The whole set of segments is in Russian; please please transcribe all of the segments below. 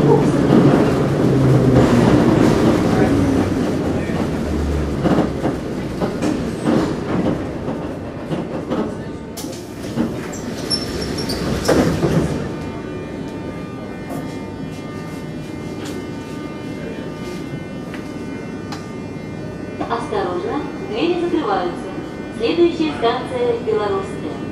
Осторожно, двери закрываются. Следующая станция Белорусская.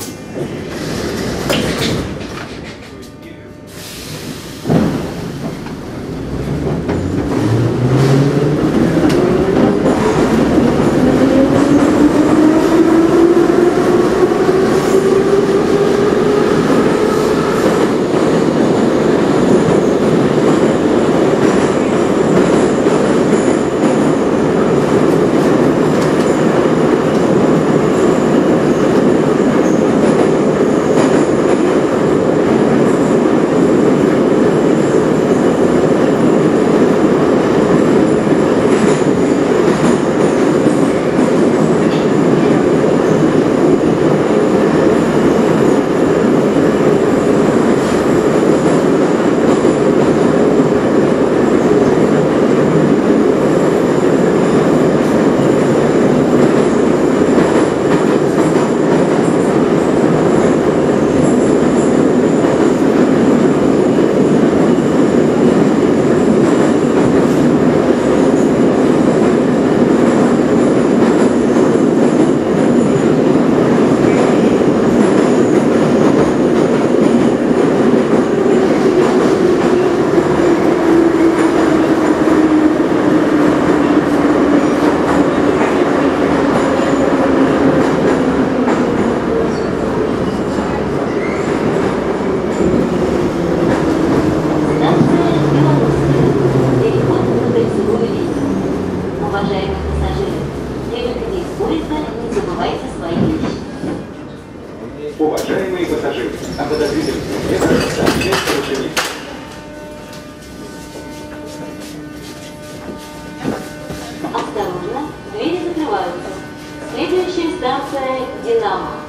Уважаемые пассажиры, при выходе из поезда не забывайте свои вещи. Уважаемые пассажиры, о подозрительных предметах сообщать порученик. Осторожно, двери закрываются. Следующая станция Динамо.